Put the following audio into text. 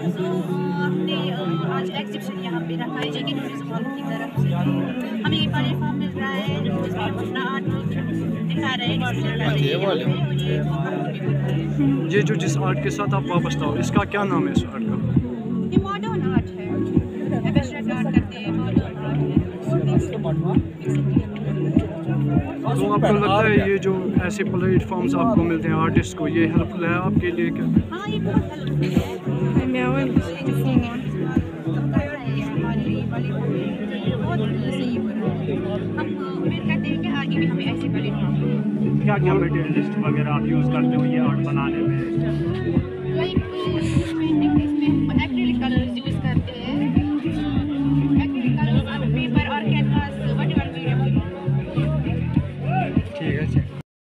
हमने आज एग्जीबिशन यहाँ पे रखा है जेके टूरिज्म हॉल की तरफ से। हमें ये प्लेटफॉर्म मिल रहा है जिसमें हम अपना आर्ट दिखा रहे हैं, डिस्प्ले कर रहे हैं यहाँ पे, और ये बहुत खूबसूरत ये जो जिस आर्ट के साथ आप वापस आओ, इसका क्या नाम है इस आर्ट का? है। ये मॉडर्न आर्ट है, एब्स्ट्रैक्ट आर्ट करते हैं, मॉडर्न आर्ट है। तो आपको लगता है ये जो ऐसे प्लेटफॉर्म्स आपको मिलते हैं आर्टिस्ट को, ये हेल्पफुल है आपके लिए क्या? हाँ, ये बहुत हेल्पफुल है। हमारे लिए प्लेटफॉर्म बहुत सही हो रहा है। हम उम्मीद करते हैं कि आगे भी हमें ऐसे प्लेटफॉर्म क्या क्या मटेरियलिस्ट वगैरह आप यूज़ करते हो ये आर्ट बनाने में? Like painting